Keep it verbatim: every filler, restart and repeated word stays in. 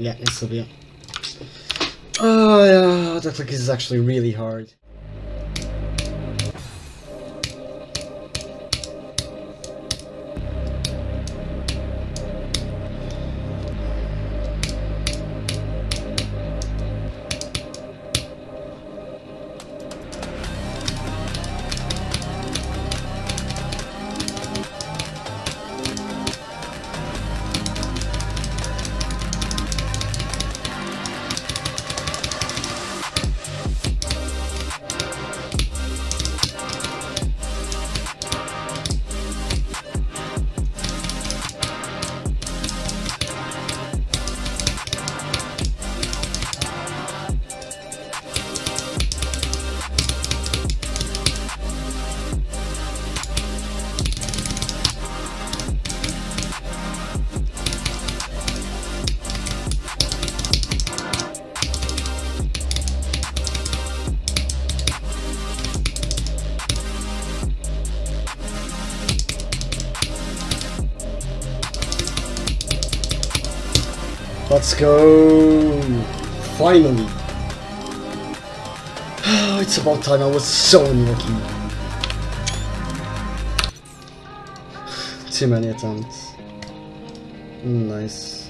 Yeah, this will be it. Oh yeah, that like is actually really hard. Let's go! Finally! It's about time, I was so unlucky. Too many attempts. Nice.